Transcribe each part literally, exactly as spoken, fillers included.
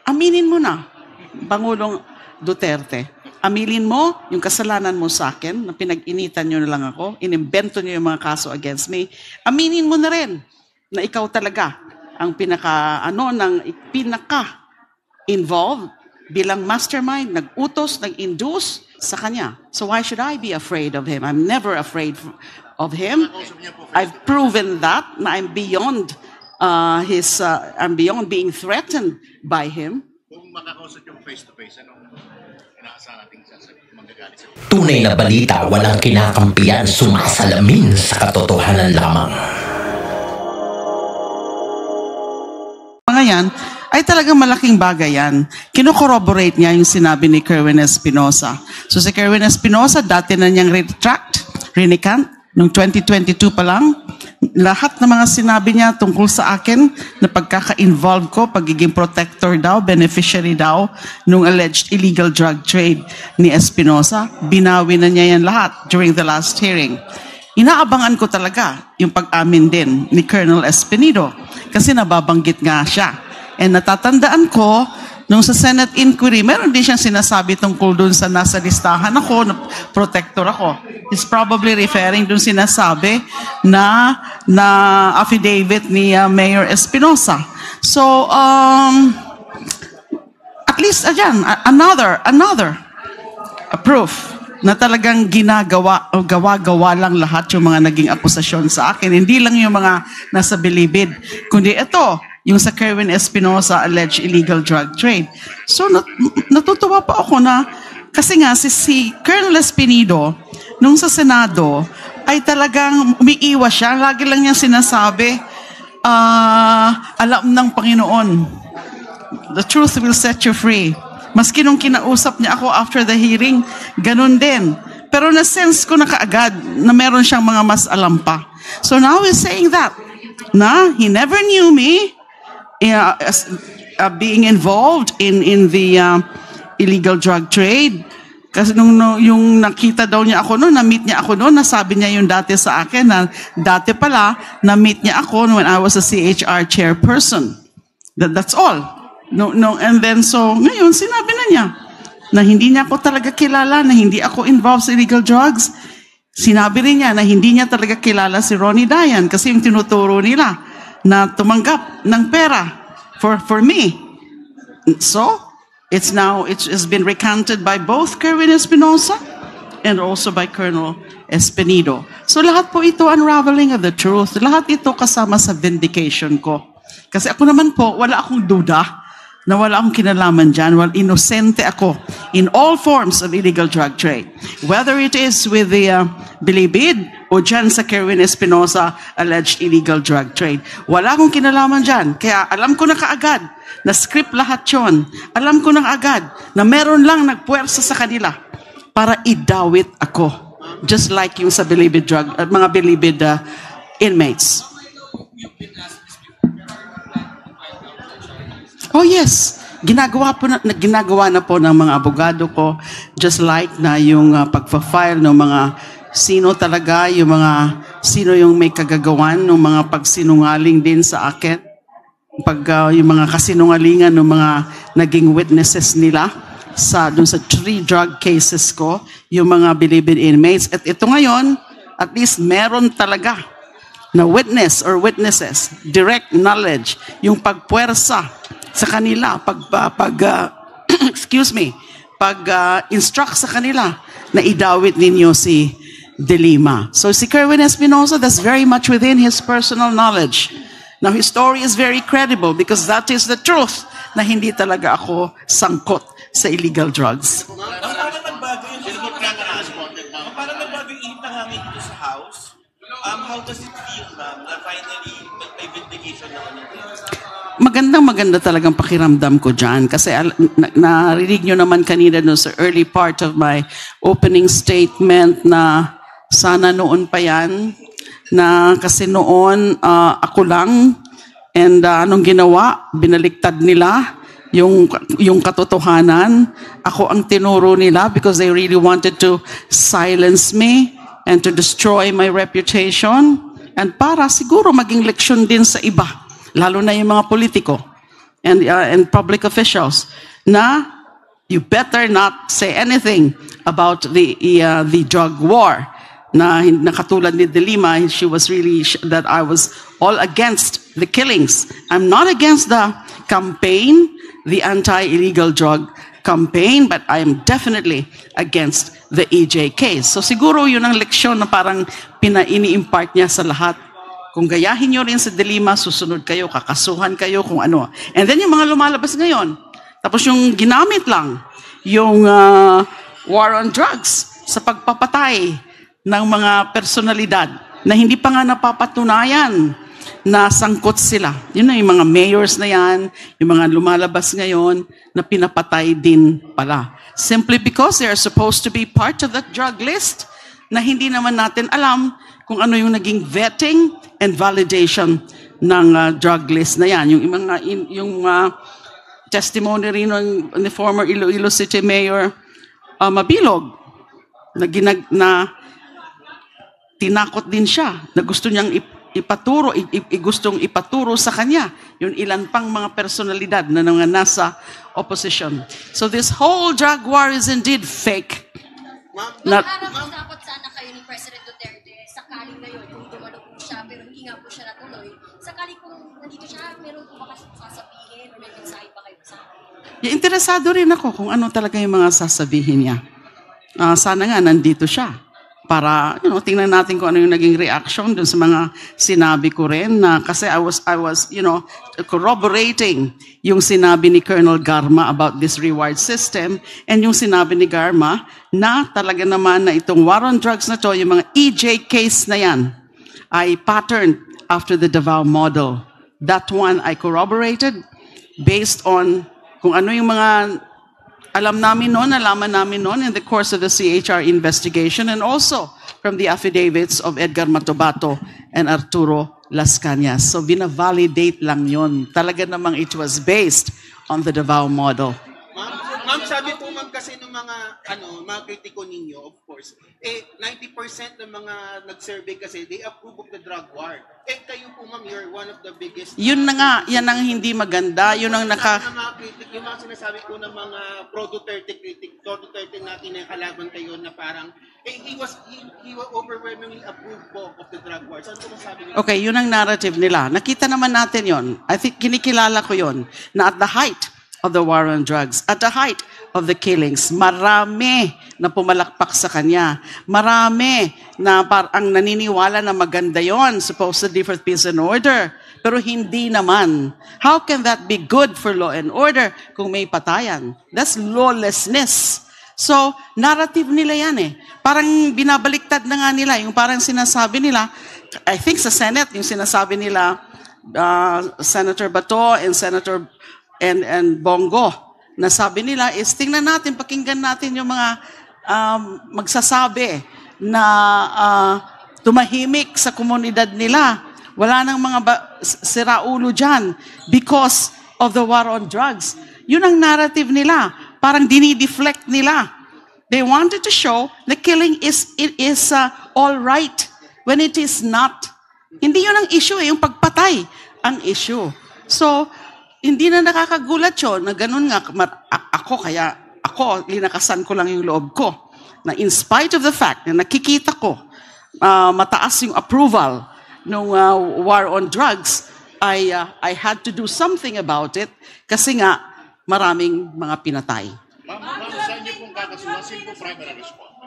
aminin mo na, Pangulong Duterte. Aminin mo yung kasalanan mo sa akin, na pinag-initan nyo na lang ako, inimbento nyo yung mga kaso against me. Aminin mo na rin na ikaw talaga ang pinaka, ano, ng pinaka-involved bilang mastermind, nag-utos, nag-induce sa kanya. So why should I be afraid of him? I'm never afraid of him. I've proven that, na I'm beyond uh, his, uh, I'm beyond being threatened by him. Kung makakausap yung face-to-face, anong inaasahan natin sasagot, manggagalit sa... Tunay na balita, walang kinakampiyan, sumasalamin sa katotohanan lamang. Mga yan, ay talagang malaking bagay yan. Kino-corroborate niya yung sinabi ni Kerwin Espinosa. So si Kerwin Espinosa, dati na niyang retract, renicant, noong twenty twenty-two pa lang, lahat ng mga sinabi niya tungkol sa akin na pagkaka-involve ko, pagiging protector daw, beneficiary daw, nung alleged illegal drug trade ni Espinosa, binawi na niya yan lahat during the last hearing. Inaabangan ko talaga yung pag-amin din ni Colonel Espinido kasi nababanggit nga siya. And natatandaan ko, nung sa Senate inquiry, meron din siyang sinasabi tungkol dun sa nasa listahan ako, na protector ako. He's probably referring dun sinasabi na, na affidavit ni uh, Mayor Espinosa. So, um, at least, again, another, another a proof na talagang ginagawa o gawa-gawa lang lahat yung mga naging akusasyon sa akin. Hindi lang yung mga nasa bilibid, kundi ito, yung sa Kerwin Espinosa alleged illegal drug trade. So nat natutuwa pa ako na, kasi nga si, si Colonel Espinido, nung sa Senado, ay talagang umiiwas siya. Lagi lang niya sinasabi, uh, alam ng Panginoon, the truth will set you free. Maski nung kinausap niya ako after the hearing, ganun din. Pero na-sense ko na kaagad na meron siyang mga mas alam pa. So now he's saying that, na he never knew me, Uh, as, uh, being involved in in the uh, illegal drug trade. Kasi nung no, yung nakita daw niya ako noon, na-meet niya ako noon, nasabi niya yung dati sa akin na dati pala, na-meet niya ako when I was a C H R chairperson. That, that's all. No, no, and then so, ngayon, sinabi na niya na hindi niya ako talaga kilala, na hindi ako involved sa illegal drugs. Sinabi rin niya na hindi niya talaga kilala si Ronnie Dayan kasi yung tinuturo nila na tumanggap ng pera for for me. So, it's now, it's, it's been recanted by both Kerwin Espinosa and also by Colonel Espinido. So, lahat po ito unraveling of the truth. Lahat ito kasama sa vindication ko. Kasi ako naman po, wala akong duda na wala akong kinalaman dyan. Well, inosente ako in all forms of illegal drug trade. Whether it is with the uh, bilibid o dyan sa Kerwin Espinosa alleged illegal drug trade. Wala akong kinalaman dyan. Kaya alam ko na kaagad na script lahat yun. Alam ko na kaagad na meron lang nagpuwersa sa kanila para idawit ako. Just like yung sa bilibid drug, uh, mga bilibid uh, inmates. Oh yes, ginagawa po na, ginagawa na po ng mga abogado ko, just like na yung uh, pagpa-file ng mga sino talaga, yung mga sino yung may kagagawan ng mga pagsinungaling din sa akin, pag uh, yung mga kasinungalingan ng mga naging witnesses nila sa dun sa three drug cases ko, yung mga bilibid inmates. At ito ngayon, at least meron talaga na witness or witnesses, direct knowledge, yung pagpuwersa sa kanila, pag, pag uh, excuse me, pag uh, instruct sa kanila na idawit ninyo si De Lima. So si Kerwin Espinosa, that's very much within his personal knowledge. Now his story is very credible because that is the truth na hindi talaga ako sangkot sa illegal drugs. Parang nagbago yung parang nagbago yung ihip ng hangin dito sa house. Um, how does it feel, ma'am, na finally may vindication na ano? Magandang maganda talagang pakiramdam ko dyan. Kasi na, narinig nyo naman kanina no, sa early part of my opening statement na sana noon pa yan. Na kasi noon uh, ako lang and uh, anong ginawa? Binaliktad nila yung, yung katotohanan. Ako ang tinuro nila because they really wanted to silence me and to destroy my reputation. And para siguro maging leksyon din sa iba. Lalo na yung mga politiko, and, uh, and public officials na you better not say anything about the, uh, the drug war. Na, na katulad ni De Lima, she was really, that I was all against the killings. I'm not against the campaign, the anti-illegal drug campaign, but I am definitely against the E J case. So siguro yun ang leksyon na parang pina-ini-impart niya sa lahat. Kung gayahin nyo rin sa De Lima, susunod kayo, kakasuhan kayo, kung ano. And then yung mga lumalabas ngayon, tapos yung ginamit lang, yung uh, war on drugs sa pagpapatay ng mga personalidad na hindi pa nga napapatunayan na sangkot sila. Yun na yung mga mayors na yan, yung mga lumalabas ngayon na pinapatay din pala. Simply because they are supposed to be part of that drug list na hindi naman natin alam kung ano yung naging vetting and validation ng uh, drug list na yan. Yung mga yung uh, testimony rin ng ni former Iloilo City Mayor uh, Mabilog na ginag na tinakot din siya na gusto niyang ipaturo, gustong ipaturo sa kanya yung ilan pang mga personalidad na mga nasa opposition. So this whole drug war is indeed fake. Ma'am, ma'am, dapat sana kayo ni President Duterte sakali ngayon kung dumalo po siya pero hindi nga po siya natuloy. Sakali kung nandito siya, meron po ba kasi sasabihin o may mensahe pa kayo sa akin? Yeah, interesado rin ako kung ano talaga yung mga sasabihin niya. Uh, sana nga nandito siya. Para, you know, tingnan natin kung ano yung naging reaction dun sa mga sinabi ko rin na kasi I was, I was, you know, corroborating yung sinabi ni Colonel Garma about this reward system and yung sinabi ni Garma na talaga naman na itong war on drugs na to, yung mga E J case na yan, ay patterned after the Davao model. That one I corroborated based on kung ano yung mga alam namin noon, alaman namin noon in the course of the C H R investigation and also from the affidavits of Edgar Matobato and Arturo Las Cañas. So bina-validate lang yon. Talaga namang it was based on the Davao model. Ma'am, ma'am, sabi po ma'am kasi ng mga ano, mga kritiko ninyo, of course, eh ninety percent ng mga nag-survey kasi they approve of the drug war. Eh kayo po ma'am, you're one of the biggest. Yun na nga, yan ang hindi maganda, yun ang naka Yung mga kritik, yung mga sinasabi po ng mga pro-Duterte critic, pro-Duterte natin na kalaban kayo na parang eh he was he, he was overwhelmingly approved po of the drug war. So ano po masabi niyo? Okay, yun ang narrative nila. Nakita naman natin yon. I think kinikilala ko yon na at the height of the war on drugs, at the height of the killings, marami na pumalakpak sa kanya. Marami na parang naniniwala na maganda yon, supposedly for peace and order. Pero hindi naman. How can that be good for law and order kung may patayan? That's lawlessness. So, narrative nila yan eh. Parang binabaliktad na nga nila. Yung parang sinasabi nila, I think sa Senate, yung sinasabi nila, uh, Senator Bato and Senator and, and Bongo, na sabi nila is, tingnan natin, pakinggan natin yung mga um, magsasabi na uh, tumahimik sa komunidad nila. Wala nang mga ba- siraulo dyan because of the war on drugs. Yun ang narrative nila. Parang dinideflect nila. They wanted to show the killing is, it is uh, all right when it is not. Hindi yun ang issue eh, yung pagpatay ang issue. So, hindi na nakakagulat yun na ganun nga, ako kaya, ako, linakasan ko lang yung loob ko. Na in spite of the fact na nakikita ko, uh, mataas yung approval ng uh, war on drugs, I, uh, I had to do something about it kasi nga maraming mga pinatay. Ma'am, ma'am, saan niyo pong kakasuhan? Sino po primary responder?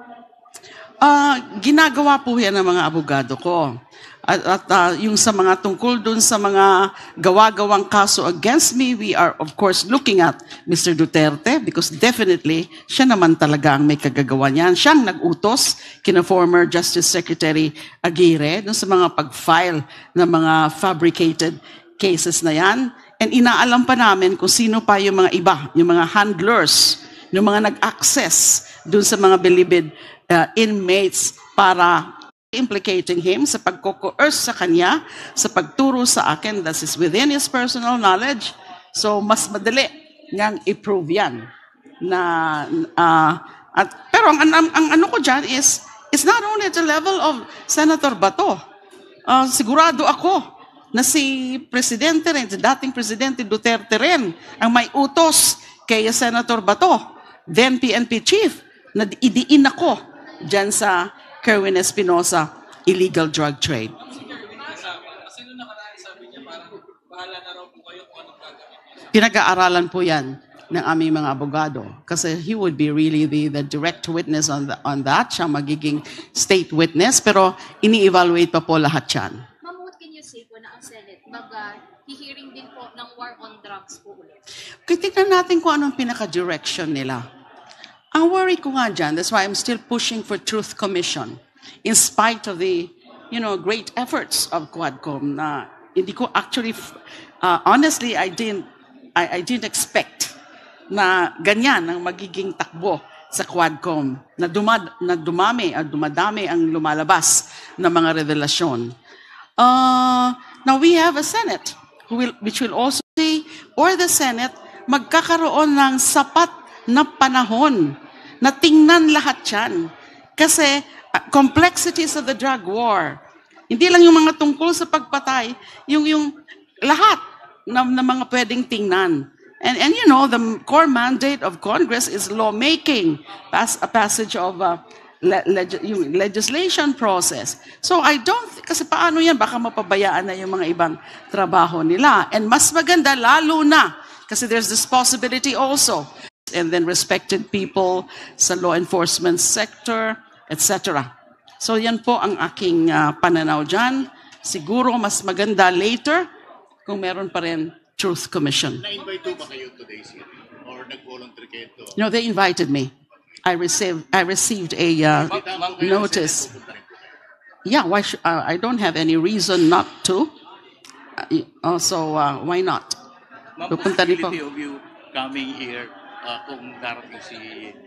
Uh, ginagawa po yan ng mga abogado ko. At, at uh, yung sa mga tungkol dun sa mga gawa-gawang kaso against me, we are of course looking at Mister Duterte because definitely siya naman talaga ang may kagagawa niyan. Siyang nag-utos kina former Justice Secretary Aguirre dun sa mga pag-file ng mga fabricated cases na yan. And inaalam pa namin kung sino pa yung mga iba, yung mga handlers, yung mga nag-access dun sa mga bilibid uh, inmates para implicating him sa pagko-coerce sa kanya, sa pagturo sa akin that is within his personal knowledge. So, mas madali niyang i-prove yan. Na, uh, at, pero ang, ang, ang ano ko dyan is, it's not only at the level of Senator Bato. Uh, sigurado ako na si Presidente rin, si dating Presidente Duterte rin, ang may utos kay Senator Bato, then P N P Chief, na idiin ako dyan sa Kerwin Espinosa illegal drug trade. Pinag-aaralan po yan ng aming mga abogado. Kasi he would be really the, the direct witness on, the, on that. Siya magiging state witness. Pero ini-evaluate pa po lahat yan. Ma'am, what can you say po na ang Senate? Baga, hearing din po ng war on drugs po ulit. Kaya tignan natin kung anong pinaka-direction nila. Ang worry ko nga dyan, that's why I'm still pushing for Truth Commission. In spite of the, you know, great efforts of Quadcom na hindi ko actually, uh, honestly, I didn't, I, I didn't expect na ganyan ang magiging takbo sa Quadcom, na, dumad, na dumami at dumadami ang lumalabas na mga revelasyon. Uh, now we have a Senate who will, which will also see, or the Senate, magkakaroon ng sapat na panahon na tingnan lahat yan. Kasi uh, complexities of the drug war, hindi lang yung mga tungkol sa pagpatay, yung, yung lahat na, na mga pwedeng tingnan. And, and you know, the core mandate of Congress is lawmaking, pass, a passage of uh, le, leg, yung legislation process. So I don't, kasi paano yan, baka mapabayaan na yung mga ibang trabaho nila. And mas maganda, lalo na, kasi there's this possibility also, and then respected people sa law enforcement sector, et cetera. So yan po ang aking uh, pananaw dyan. Siguro mas maganda later kung meron pa rin Truth Commission. Na-invite ba kayo today's hearing? Or nag-volunteer kayo to? No, they invited me. I received I received a uh, notice. Yeah, why sh- uh, I don't have any reason not to. Uh, also, uh, why not? Ma'am, Pupunta rin po. possibility of you coming here uh, kung darating si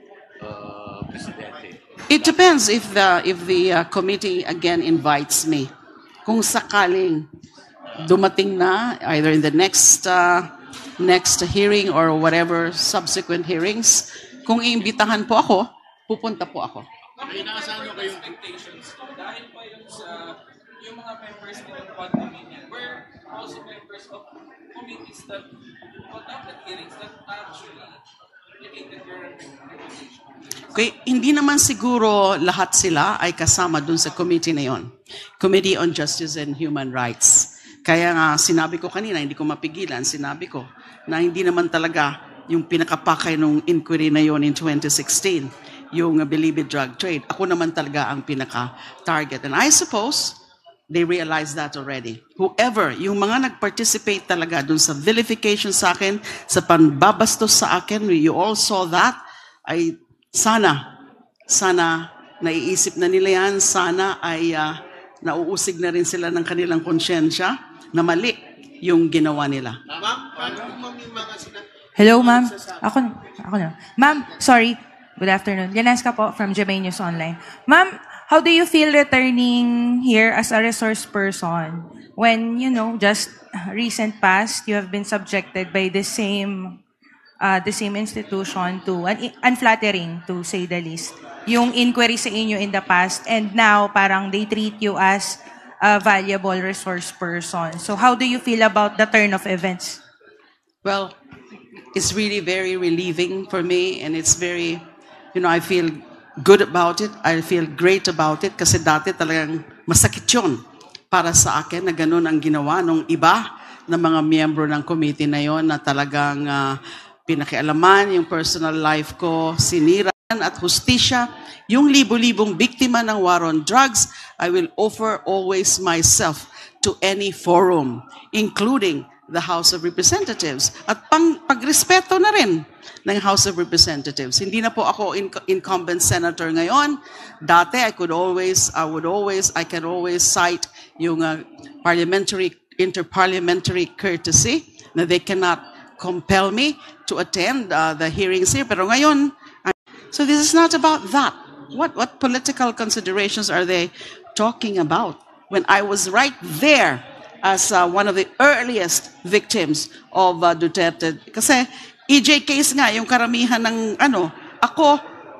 uh, Presidente? It depends if the if the uh, committee again invites me. Kung sakaling dumating na, either in the next uh, next hearing or whatever subsequent hearings, kung iimbitahan po ako, pupunta po ako. May inaasahan nyo kayong expectations ko dahil pa yun sa yung mga members din ng Quadcom were also members of committees that conducted hearings that actually related your recommendation. Okay, hindi naman siguro lahat sila ay kasama dun sa committee na yon. Committee on Justice and Human Rights. Kaya nga sinabi ko kanina, hindi ko mapigilan, sinabi ko na hindi naman talaga yung pinakapakay nung inquiry na yon in twenty sixteen, yung uh, Bilibid drug trade. Ako naman talaga ang pinaka-target. And I suppose they realize that already. Whoever, yung mga nag-participate talaga dun sa vilification sa akin, sa panbabastos sa akin, you all saw that, ay sana, sana naiisip na nila yan, sana ay uh, nauusig na rin sila ng kanilang konsyensya na mali yung ginawa nila. Ma'am, paano ma'am yung mga sina- Hello, ma'am. Ako, ako na. Ma'am, sorry. Good afternoon. Janeska po from Jermaine News Online. Ma'am, how do you feel returning here as a resource person when, you know, just recent past, you have been subjected by the same uh, the same institution to un- unflattering, to say the least, yung inquiry sa inyo in the past, and now parang they treat you as a valuable resource person. So how do you feel about the turn of events? Well, it's really very relieving for me, and it's very, you know, I feel good about it. I feel great about it kasi dati talagang masakit yun para sa akin na ganun ang ginawa nung iba na mga miyembro ng committee na yon na talagang uh, pinakialaman yung personal life ko, sinira at hustisya. Yung libo-libong biktima ng war on drugs, I will offer always myself to any forum, including the House of Representatives. At pang pagrespeto na rin ng House of Representatives. Hindi na po ako in, incumbent senator ngayon. Dati, I could always, I would always, I can always cite yung uh, parliamentary, interparliamentary courtesy na they cannot compel me to attend uh, the hearings here. Pero ngayon, I, so this is not about that. What what political considerations are they talking about? When I was right there as uh, one of the earliest victims of uh, Duterte. Kasi E J case nga, yung karamihan ng ano, ako,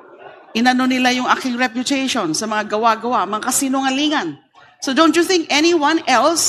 inano nila yung aking reputation sa mga gawa-gawa, mga kasinungalingan. So don't you think anyone else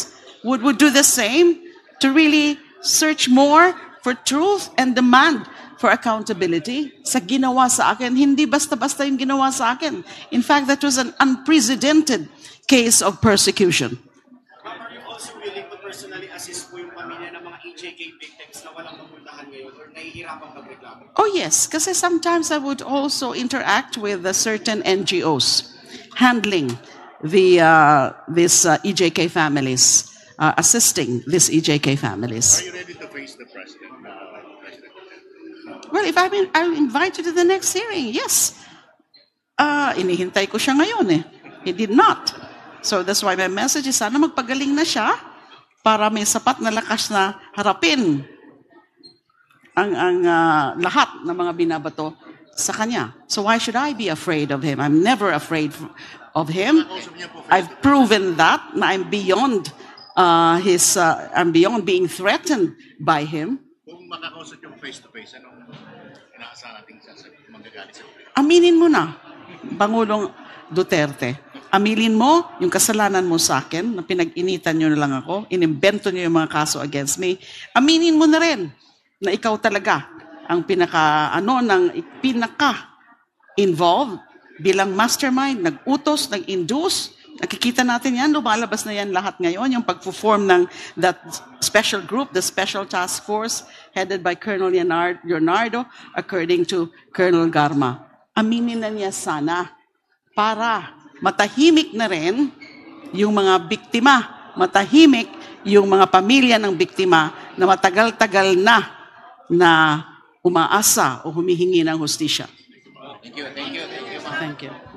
would, would do the same to really search more for truth and demand for accountability sa ginawa sa akin. Hindi basta-basta yung ginawa sa akin. In fact, that was an unprecedented case of persecution. Ma'am, are you also willing to personally assist po yung pamilya ng mga E J K victims na walang mapuntahan ngayon or nahihirapan magreklamo? Oh yes, kasi sometimes I would also interact with uh, certain N G Os handling the uh, these uh, E J K families, uh, assisting these E J K families. Are you ready to face the president? Uh, President Duterte? Well, if I'm, in, I'll invite you to the next hearing, yes. Uh, inihintay ko siya ngayon eh. He did not. So that's why my message is sana magpagaling na siya para may sapat na lakas na harapin ang, ang uh, lahat ng mga binabato sa kanya. So why should I be afraid of him? I'm never afraid of him. I've proven that na I'm beyond uh, his, uh, I'm beyond being threatened by him. Kung makakausap yung face-to-face, anong inaasahan natin sasabihin, magagalit sa publiko? Aminin mo na, Pangulong Duterte. Aminin mo yung kasalanan mo sa akin, na pinag-initan nyo na lang ako, inimbento nyo yung mga kaso against me. Aminin mo na rin na ikaw talaga ang pinaka, ano, ng pinaka-involved bilang mastermind, nag-utos, nag-induce. Nakikita natin yan, lumalabas na yan lahat ngayon, yung pag-form ng that special group, the special task force headed by Colonel Leonardo, according to Colonel Garma. Aminin na niya sana para matahimik na rin yung mga biktima, matahimik yung mga pamilya ng biktima na matagal-tagal na na umaasa o humihingi ng hustisya. Thank you, thank you, thank you. Thank you.